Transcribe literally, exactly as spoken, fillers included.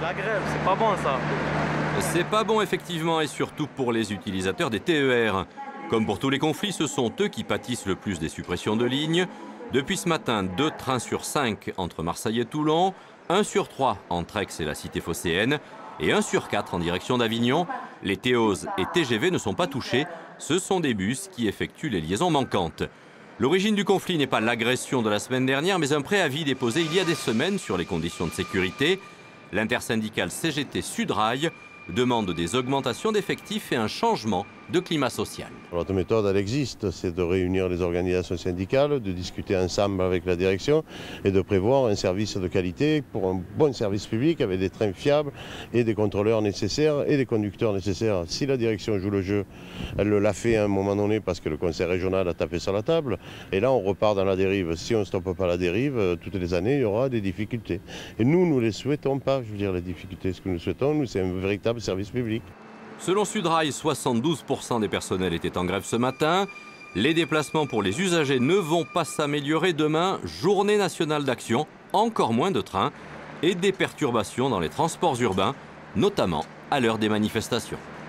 la grève, c'est pas bon ça. C'est pas bon effectivement et surtout pour les utilisateurs des T E R. Comme pour tous les conflits, ce sont eux qui pâtissent le plus des suppressions de lignes. Depuis ce matin, deux trains sur cinq entre Marseille et Toulon, un sur trois entre Aix et la cité phocéenne et un sur quatre en direction d'Avignon. Les Théos et T G V ne sont pas touchés, ce sont des bus qui effectuent les liaisons manquantes. L'origine du conflit n'est pas l'agression de la semaine dernière, mais un préavis déposé il y a des semaines sur les conditions de sécurité. L'intersyndicale C G T Sudrail demande des augmentations d'effectifs et un changement de climat social. Notre méthode, elle existe, c'est de réunir les organisations syndicales, de discuter ensemble avec la direction et de prévoir un service de qualité pour un bon service public avec des trains fiables et des contrôleurs nécessaires et des conducteurs nécessaires. Si la direction joue le jeu, elle l'a fait à un moment donné parce que le conseil régional a tapé sur la table et là on repart dans la dérive. Si on ne stoppe pas la dérive, toutes les années il y aura des difficultés. Et nous, nous ne les souhaitons pas, je veux dire, les difficultés. Ce que nous souhaitons, nous, c'est un véritable service public. Selon Sudrail, soixante-douze pour cent des personnels étaient en grève ce matin. Les déplacements pour les usagers ne vont pas s'améliorer demain. Journée nationale d'action, encore moins de trains et des perturbations dans les transports urbains, notamment à l'heure des manifestations.